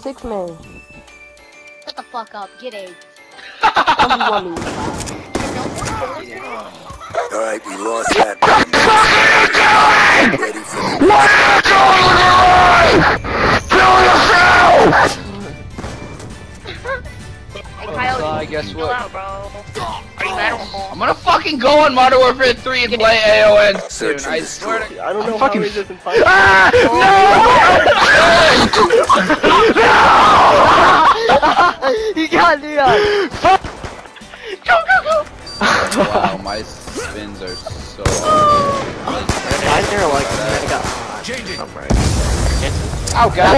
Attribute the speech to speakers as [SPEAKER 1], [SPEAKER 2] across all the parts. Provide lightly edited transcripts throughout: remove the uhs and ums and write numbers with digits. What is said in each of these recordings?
[SPEAKER 1] 6-man.
[SPEAKER 2] Shut the fuck up, get AIDS.
[SPEAKER 3] Alright, we lost that. Ready for the
[SPEAKER 2] Hey Kyle,
[SPEAKER 4] I guess
[SPEAKER 2] chill
[SPEAKER 4] what?
[SPEAKER 2] out, bro. Are you mad?
[SPEAKER 4] I'm gonna fucking go on Modern Warfare 3 and play AON soon.
[SPEAKER 3] Search and
[SPEAKER 4] I swear to
[SPEAKER 3] destroy.
[SPEAKER 5] I don't know
[SPEAKER 4] how
[SPEAKER 5] fucking...
[SPEAKER 4] he
[SPEAKER 5] he doesn't fight.
[SPEAKER 1] You got Leon!
[SPEAKER 4] Go! Wow, my spins are so...
[SPEAKER 5] Why is there like mega... I'm right.
[SPEAKER 4] Oh god!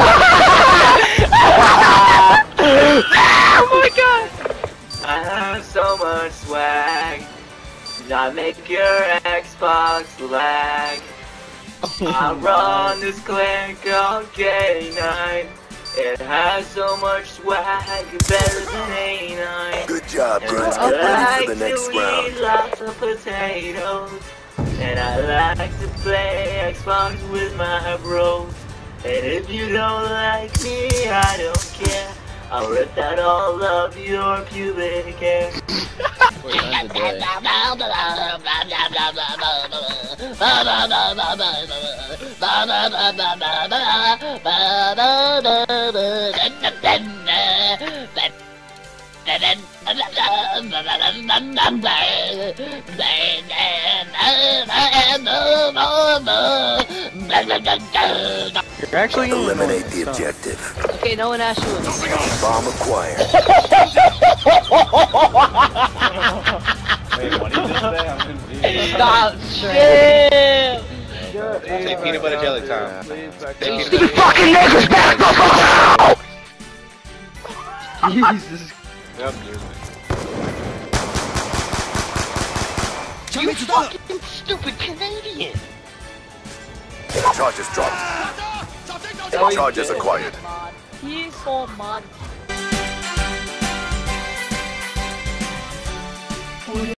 [SPEAKER 5] Oh my god! I have so much swag. I make your Xbox lag. I run this click all K9. It has so much swag, better than A9.
[SPEAKER 3] Good job,
[SPEAKER 5] And
[SPEAKER 3] Grunts.
[SPEAKER 5] I
[SPEAKER 3] Get ready
[SPEAKER 5] like
[SPEAKER 3] for the next
[SPEAKER 5] to
[SPEAKER 3] round.
[SPEAKER 5] eat lots of potatoes. And I like to play Xbox with my bros. And if you don't like me, I don't care. I'll rip out all of your pubic hair. You're actually
[SPEAKER 3] Eliminate the objective.
[SPEAKER 1] Okay, no one asked you.
[SPEAKER 3] Bomb acquired.
[SPEAKER 6] Wait, what did you just say? I'm confused.
[SPEAKER 1] Stop! Shit!
[SPEAKER 6] Say peanut butter jelly time.
[SPEAKER 4] These fucking niggas back the fuck out!
[SPEAKER 1] Jesus.
[SPEAKER 6] Yep,
[SPEAKER 4] You fucking stupid Canadian!
[SPEAKER 3] Charges dropped. Charges acquired.
[SPEAKER 2] He's so mad.